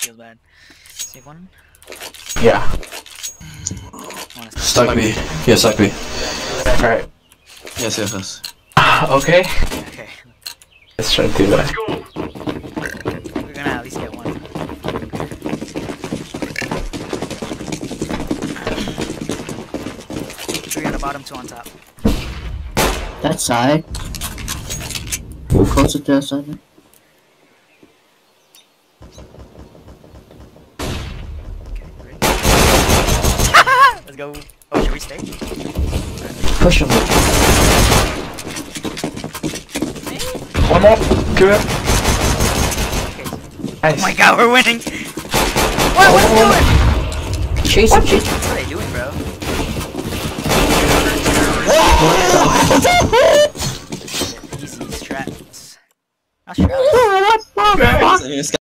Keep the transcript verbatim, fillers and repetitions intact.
feels bad. Save one. Yeah. Stuck B. Yeah, stuck B. Alright. Yes, yes, yes. Okay. Okay. Let's try to do that. We're gonna at least get one. Three on the bottom, two on top. That side. Closer to that side. Okay, ready? Let's go. Oh, should we stay? Push him. One more. Good. Okay. Nice. Oh my god, we're winning! What? What's he doing? Chase him, chase him. What are they doing, bro? Easy strats. Astralis. Yes.